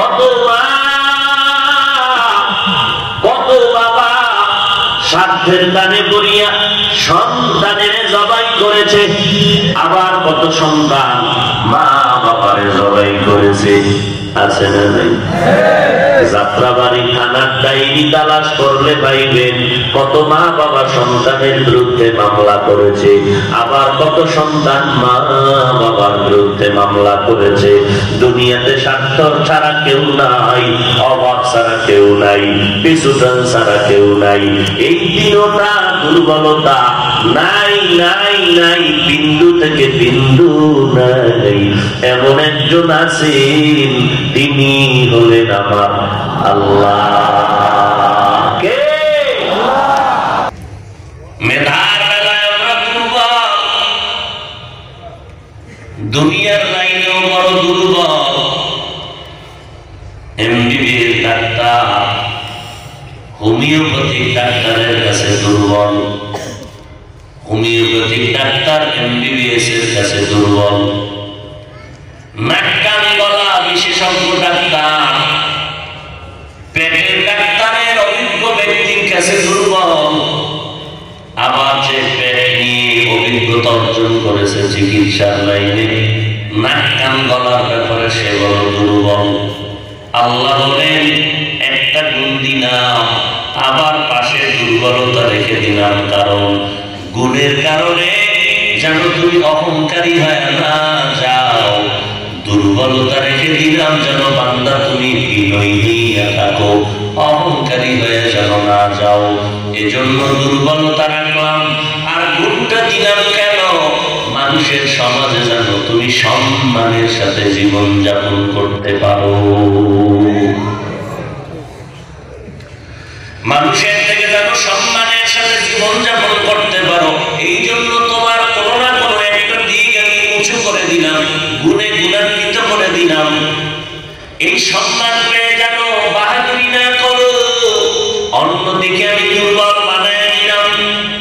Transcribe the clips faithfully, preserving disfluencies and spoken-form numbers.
কত মা কত বাবা সাধ্যের দানে পড়িয়া সন্তানের জবাই করেছে, আবার কত সন্তান মা বাবারে জবাই করেছে। আছে না নাই? যাত্রাবাড়ি থানার ডায়েরি তালাশ করলে পাইবেন কত মা বাবা সন্তানের বিরুদ্ধে মামলা করেছে, আবার কত সন্তান মা বাবার বিরুদ্ধে মামলা করেছে। দুনিয়াতে স্বার্থ ছাড়া কেউ নাই, অভাব ছাড়া কেউ নাই, পিছুটান ছাড়া কেউ নাই। এই দৃঢ়তা দুর্বলতা নাই নাই নাই, বিন্দু থেকে বিন্দু নাই। এমন একজন আছেন, তিনি হলেন আমার আল্লাহ। কে? মেধার বেলায় আমরা দুর্বল, দুনিয়ার লাইনেও বড় দুর্বল। এমবিবিএস ডাক্তার হোমিওপ্যাথিক ডাক্তারের কাছে দুর্বল, হোমিওপ্যাথিক ডাক্তার এমবিবিএস এর কাছে দুর্বল। নাক কান গলা বিশেষজ্ঞ ডাক্তার পেটের ডাক্তারের অভিজ্ঞ ব্যক্তির কাছে দুর্বল। আবার যে পেট নিয়ে অভিজ্ঞতা অর্জন করেছে চিকিৎসার লাইনে, নাক কান গলার ব্যাপারে সে বড় দুর্বল। আল্লাহ বলেন একটা গুণ দিলাম, আবার পাশে দুর্বলতা রেখে দিলাম, কারণ গুণের কারণে যেন তুমি অহংকারী হয়ে না যাও। দুর্বলতা রেখে দিলাম যেন বান্দা তুমি বিনয়ী হইয়া থাকো, অহংকারী হয়ে যেন না যাও। এজন্য দুর্বলতা রাখলাম। আর গুণটা দিলাম কেন? মানুষের সমাজে যেন তুমি সম্মানের সাথে জীবন যাপন করতে পারো, মানুষের থেকে যেন সম্মানের সাথে জীবন যাপন করতে পারো। এই জন্য তোমার কোনো না কোনো একটা দিক আমি উঁচু করে দিলাম, গুণে গুণান্বিত করে দিলাম। এই সম্মান পেয়ে যেন বাহাদুরি না করো, অন্যদিকে আমি দুর্বল বানায় দিলাম।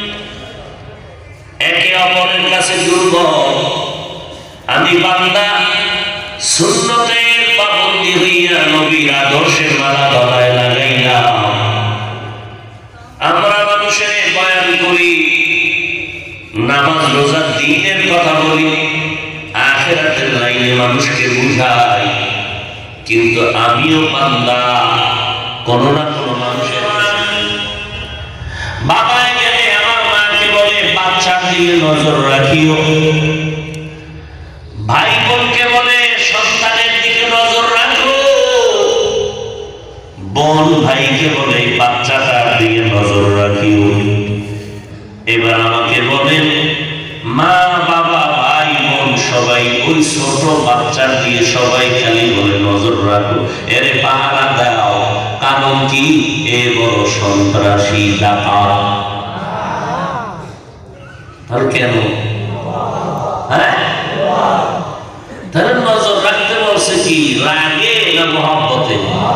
একে অপরের কাছে দুর্বল। আমি বান্দা সুন্নতের পাবন্দি হইয়া নবীর আদর্শের মালা গলায় লাগাইলাম। আমরা মানুষের বয়ান করি, নামাজ রোজা দ্বীনের কথা বলি, আখিরাতের লাইনে মানুষকে বুঝাই, কিন্তু আমিও বান্দা কোন না কোন মানুষের। বাবা গেলে আমার মাকে বলে বাচ্চার দিকে নজর রাখিও, ভাই বোনকে বলে সন্তানের দিকে নজর রাখো, বোন ভাইকে বলে বাচ্চাটার দিকে নজর রাখিও। এবার আমাকে বলেন মা বাবা ভাই বোন সবাই ওই ছোট বাচ্চার দিয়ে সবাই খালি বলে নজর রাখো, এরে পাহারা দাও, কারণ কি এ বড় সন্ত্রাসী ডাকাত। আর কেন? হ্যাঁ, তার নজর রাখতে বলছে কি রাগে না মোহাব্বতে?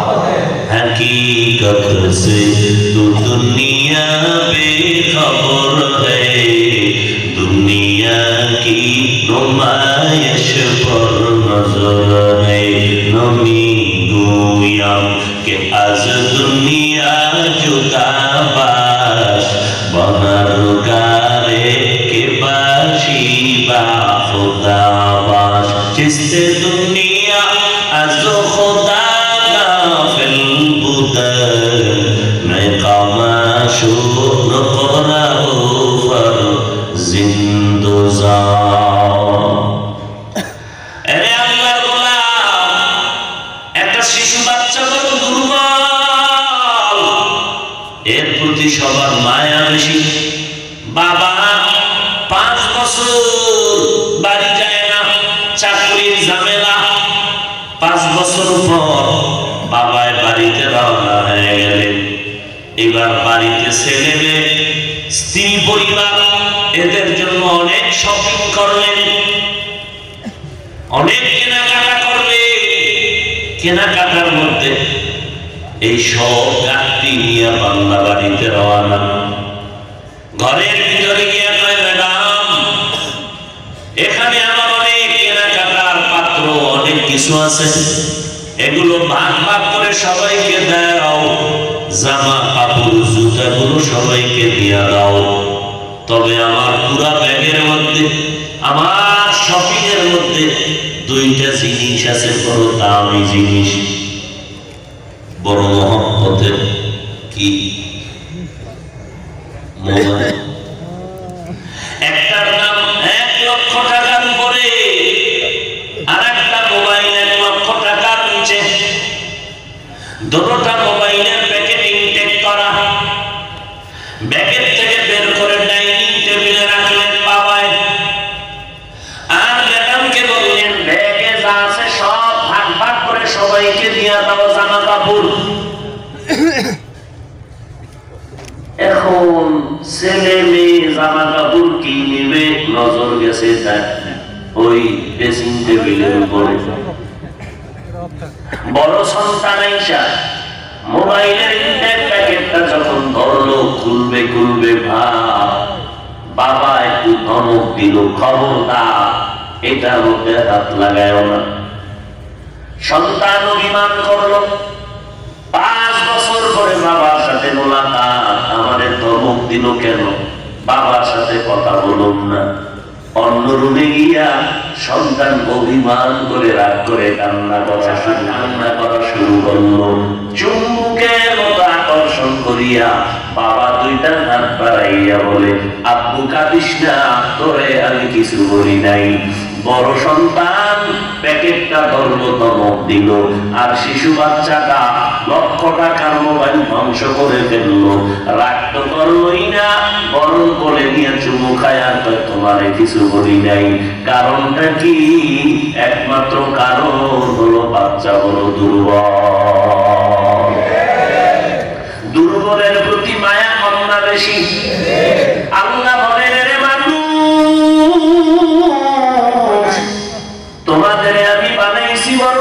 हकीकत से तो दुनिया बेखबर है, दुनिया की नुमाइश पर नजर है। नमी गोयाम के आज दुनिया जुदा बाश, बनरगारे के बाशी बा खुदा बाश। जिससे दुनिया आज खुदा একটা শিশু বাচ্চা কত দুর্বল, এর প্রতি সবার মায়া বেশি। বাবা পাঁচ বছর বাড়ি যায় না, চাকরির ঝামেলা, পাঁচ বছর পর বাবায় বাড়িতে রওনা হয়ে গেলেন। এবার বাড়িতে ছেলে মেয়ে স্ত্রী পরিবার এদের জন্য অনেক শপিং করলেন, অনেক কেনাকাটা করবে। কেনাকাটার মধ্যে এই সব গাড়ি নিয়ে বাংলা বাড়িতে রওনা। ঘরের ভিতরে গিয়ে কয় ম্যাডাম এখানে আমার অনেক কেনাকাটার পাত্র অনেক কিছু আছে, এগুলো ভাগ ভাগ করে সবাইকে দাও, জামা কাপড় জুতাগুলো সবাইকে দিয়া দাও। তবে আমার পুরা ব্যাগের মধ্যে, আমার শপিং এর মধ্যে দুইটা জিনিস আছে, বড় দামি জিনিস, বড় মহব্বতের। কি? মোবাইল। একটার দাম এক লক্ষ টাকার উপরে, আর একটা মোবাইল এক লক্ষ টাকার নিচে। দুটোটা মোবাইলের প্যাকেট ইনটেক করা, ব্যাগের থেকে বের করে ডাইনিং টেবিলে রাখলেন বাবায়, আর ম্যাডামকে বললেন ব্যাগে যা আছে সব ভাগ ভাগ করে সবাইকে দিয়া দাও জামা কাপড়। এখন ছেলে মেয়ে জামা কাপড় কি নেবে, নজর গেছে ওই ড্রেসিং টেবিলের উপরে। বড় সন্তান আইসা মোবাইলের ইনটেক প্যাকেটটা যখন ধরলো, খুলবে খুলবে ভাব, বাবা একটু ধমক দিল, খবরদার এটার মধ্যে হাত লাগায় না। সন্তান অভিমান করলো, পাঁচ বছর পরে বাবার সাথে মোলাকাত, আমাদের ধমক দিল কেন, বাবার সাথে কথা বলুন না। অন্য রুমে গিয়া সন্তান অভিমান করে রাগ করে কান্না করা কান্না করা শুরু করলো। চুম্বুকের মতো আকর্ষণ করিয়া বাবা দুইটা হাত বাড়াইয়া বলে, আব্বু কাঁদিস না, তোরে আমি কিছু বলি নাই। বড় সন্তান প্যাকেটটা ধরলো, ধমক দিল, আর শিশু বাচ্চাটা লক্ষ টাকার মোবাইল ধ্বংস করে ফেললো। রাগ তো করলোই না, বরং বলে নিয়ে চুমু খায়, আর তোমারে কিছু বলি নাই। কারণটা কি? একমাত্র কারণ হলো বাচ্চা বড় দুর্বল। দুর্বলের প্রতি মায়া কম না বেশি? আল্লাহ বলেন, রে মানুষ, তোমাদের আমি বানাইছি বড়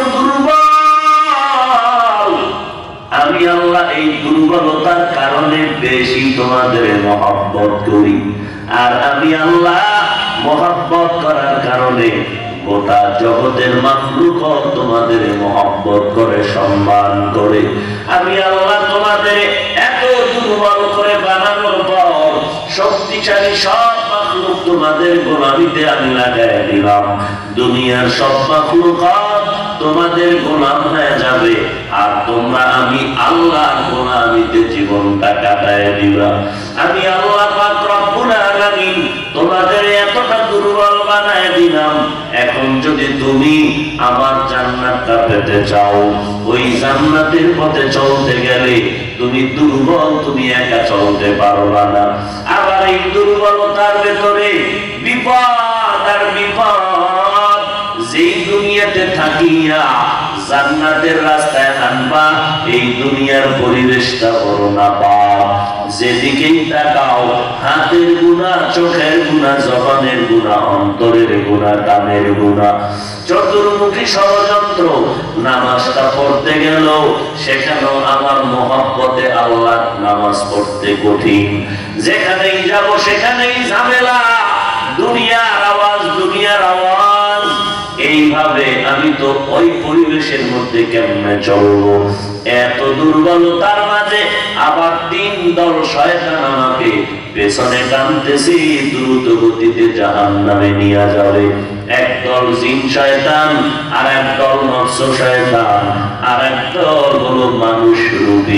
দুর্বল। আমি আল্লাহ এই দুর্বলতার কারণে বেশি তোমাদের মহব্বত করি, আর আমি আল্লাহ মহব্বত করার কারণে গোটা জগতের মাখলুকত তোমাদের মহব্বত করে, সম্মান করে। আমি আল্লাহ তোমাদের এত দুর্বল করে বানানোর পর শক্তিশালী সব মাখলুক তোমাদের গোলামিতে আমি লাগাই দিলাম। দুনিয়ার সব মাখলুকত তোমাদের গোলাম হয়ে যাবে, আর তোমরা আমি আল্লাহর গোলামিতে জীবনটা কাটায় দিবা। আমি আল্লাহ পাক রব্বুল আলামিন তোমাদের এতটা দুর্বল বানায় দিলাম। এখন যদি তুমি আমার জান্নাতটা পেতে চাও, ওই জান্নাতের পথে চলতে গেলে তুমি দুর্বল, তুমি একা চলতে পারবা না। আবার এই দুর্বলতার ভেতরে বিপদ আর বিপদ, যেই দুনিয়াতে থাকিয়া জান্নাতের রাস্তায় আনবা, এই দুনিয়ার পরিবেশটা বড় না পাপ। যেদিকেই তাকাও হাতের গুনাহ, চোখের গুনাহ, জবানের গুনাহ, অন্তরের গুনাহ, কানের গুনাহ, চতুর্মুখী ষড়যন্ত্র। নামাজটা পড়তে গেল সেখানেও আমার মহব্বতে আল্লাহ নামাজ পড়তে কঠিন। যেখানেই যাব সেখানেই ঝামেলা, দুনিয়ার আওয়াজ, দুনিয়ার আওয়াজ। এইভাবে আমি তো ওই পরিবেশের মধ্যে কেমনে চলবো? এত দুর্বলতার মাঝে আবার তিন দল শয়তান আমাকে পেছনে টানতেছি, দ্রুত গতিতে জাহান্নামে নিয়ে যাবে। একদল জিন শয়তান, আর একদল নফস শয়তান, আর একদল হলো মানুষ রূপী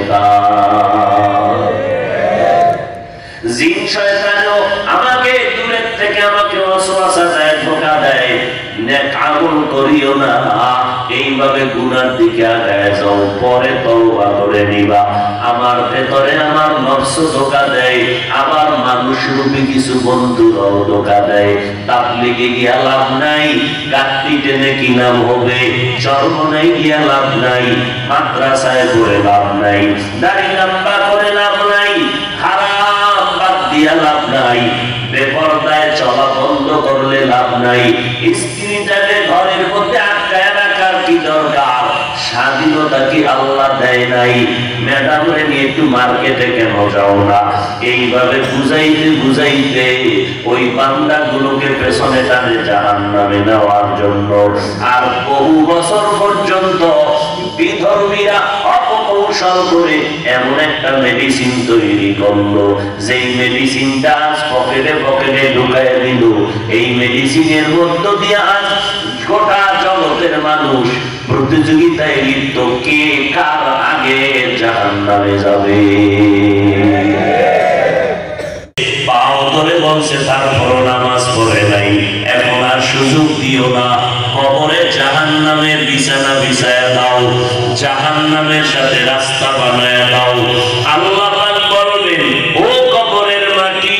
শয়তান। জিন শয়তানও আমাকে দূরের থেকে আমাকে ওয়াসওয়াসা দেয়, ধোঁকা দেয়, নেক আমল করিও না, এইভাবে গুনার দিকে আগায় যাও, পরে তওবা করে নিবা। আমার ভেতরে আমার নফস ধোঁকা দেয়, আবার মানুষ রূপী কিছু বন্ধুরাও ধোঁকা দেয়। তাবলীগে গিয়া লাভ নাই, গাঁটটি টেনে কি লাভ হবে? চরমনাই গিয়া লাভ নাই, মাদ্রাসায় পড়ে লাভ নাই, দাড়ি লম্বা করে লাভ নাই, হারাম বাদ দিয়া লাভ নাই, বেপরদায় চলা বন্ধ করলে লাভ নাই, স্ত্রীটাকে ঘরের মধ্যে আটকায় রাখার কি দরকার? স্বাধীনতা কি আল্লাহ দেয় নাই? ম্যাডামরে নিয়ে একটু মার্কেটে কেন যাও না? এইভাবে বুঝাইতে বুঝাইতে ওই বান্দাগুলোকে পেছনে টানে জাহান্নামে নেওয়ার জন্য। আর বহু বছর পর্যন্ত বিধর্মীরা অপকৌশল করে এমন একটা মেডিসিন তৈরি করলো, যেই মেডিসিনটা আজ পকেটে পকেটে ঢুকাইয়া দিল। এই মেডিসিনের মধ্য দিয়ে আজ গোটা জগতের মানুষ প্রতিযোগিতায় লিপ্ত, কে কার আগে জাহান্নামে যাবে। পাও ধরে বলছে তারপরও নামাজ পড়ে নাই, এখন আর সুযোগ দিও না, কবরে জাহান্নামের বিছানা বিছায়া দাও, জাহান্নামের সাথে রাস্তা বানায়া দাও। আল্লাহ পাক বলবেন, ও কবরের মাটি,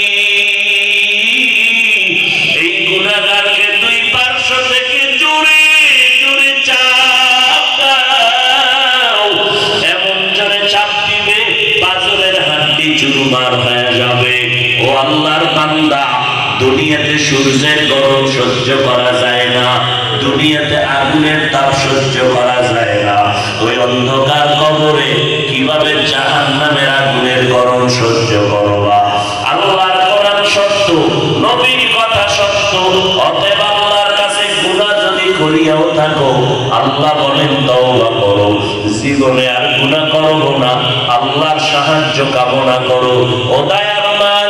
এই গুনাহগারকে দুই পার্শ্ব থেকে জোরে জোরে চাপ দাও। এমন জোরে চাপ দিবে পাঁজরের হাড্ডি চুরমার হয়ে যাবে। ও আল্লাহর বান্দা, দুনিয়াতে সূর্যের গরম সহ্য করা যায় না, দুনিয়াতে আগুনের তাপ সহ্য করা যায় না, ওই অন্ধকার কবরে কিভাবে জাহান্নামের আগুনের গরম সহ্য করবা? আল্লাহর কোরআন সত্য, নবীর কথা সত্য। অতএব আল্লাহর কাছে গুনাহ যদি করিয়াও থাকো, আল্লাহ বলেন তওবা করো, জীবনে আর গুনাহ করব না, আল্লাহর সাহায্য কামনা করো। ও দয়ার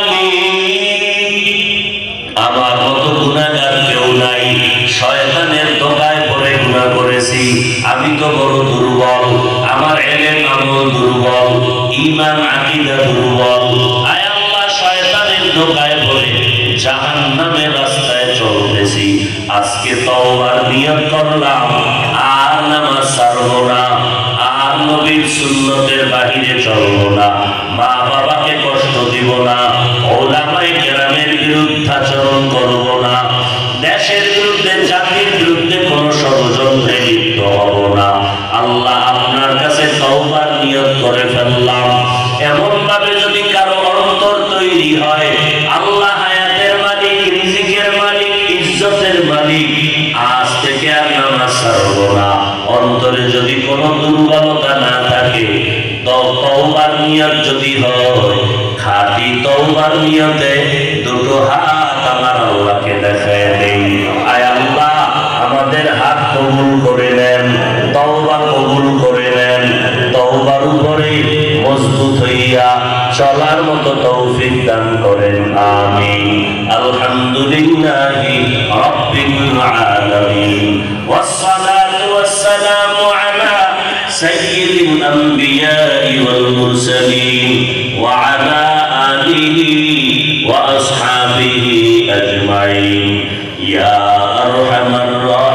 মালিক, আমার মতো গুনাহগার কেউ নাই, শয়তানের ধোঁকায় পড়ে গুনাহ করেছি, আমি তো বড় দুর্বল, আমার ইলম আমল দুর্বল, ঈমান আকীদা দুর্বল। আয় আল্লাহ, শয়তানের ধোঁকায় পড়ে জাহান্নামের রাস্তায় চলতেছি, আজকে তওবার নিয়ত করলাম, আর নামাজ ছাড়ব না, আর নবীর সুন্নতের বাহিরে চলব না, মা বাবাকে কষ্ট দিব না, ওলামায়ে কেরামের বিরুদ্ধাচরণ করব না, দেশের বিরুদ্ধে জাতির বিরুদ্ধে কোন ষড়যন্ত্রে লিপ্ত হব না। আল্লাহ, আপনার কাছে তওবার নিয়ত করে ফেললাম। এমন ভাবে যদি কারো অন্তর তৈরি হয়, আল্লাহ হায়াতের মালিক, রিজিকের মালিক, ইজ্জতের মালিক, আজ থেকে আর নামাজ ছাড়ব না, অন্তরে যদি কোনো দুর্বলতা না থাকে, তওবার নিয়ত যদি হয়, খাঁটি তওবার নিয়তে দুটো হাত আমার আল্লাহকে দেখায় দেই। আয় আল্লাহ, আমাদের হাত কবুল করে নেন, তওবা কবুল করে নেন, তওবার উপরে মজবুত হইয়া চলার মতো তৌফিক দান করেন, আমিন। আলহামদুলিল্লাহি রাব্বিল আলামিন, ওয়াসসালাতু ওয়াসসালামু আলা সাইয়্যিদিল আমবিয়াই ওয়াল মুরসালিন ওয়া আলা আলিহি ওয়া আসহাবিহি আজমাইন। ইয়া আরহামার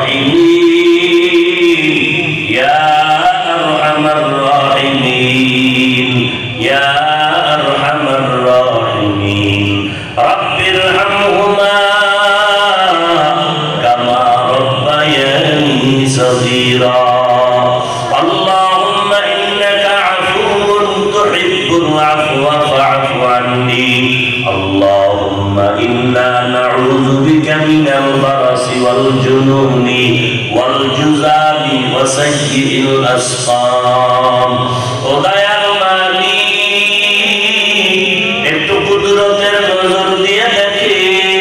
রাহিমিন, ইয়া আরহামার রাহিমিন, ইয়া আরহামার রাহিমিন। রাব্বিরহামহুমা কামা রাব্বায়ানি সগীরা। اللهم إنك عفو تحب العفو فاعف عني. اللهم إنا نعوذ بك من البرص والجنون والجذام وسيء الأسقام. দয়ার মালিক, একটু কুদরতের নজর দিয়ে দেখে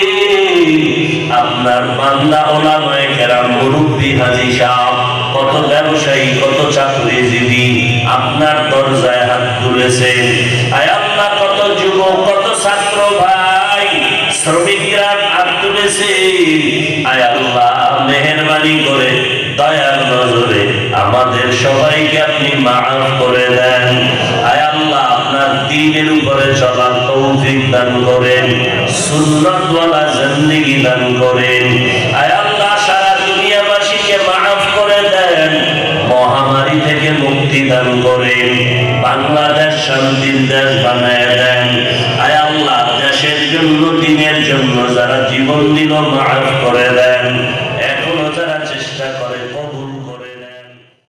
আপনার বান্দা ওলামায়ে কেরাম, মুরব্বি, হাজী সাহেব, কত ব্যবসায়ী, কত চাকরিজীবী আপনার দরজায় হাত তুলেছেন। আয় আল্লাহ, কত যুবক, কত ছাত্র ভাই, শ্রমিকরা হাত তুলেছে। আয় আল্লাহ, মেহেরবানি করে দয়ার নজরে আমাদের সবাইকে আপনি মাফ করে দেন। আয় আল্লাহ, আপনার দ্বীনের উপরে চলার তৌফিক দান করেন, সুন্নাতওয়ালা জিন্দেগি দান করেন। আয় আল্লাহ, সারা দুনিয়াবাসীকে মাফ করে দেন, মহামারী থেকে মুক্তি দান করেন, বাংলাদেশ শান্তির দেশ বানায় দেন। আয় আল্লাহ, দেশের জন্য, দিনের জন্য যারা জীবন দিল মাফ করে দেন।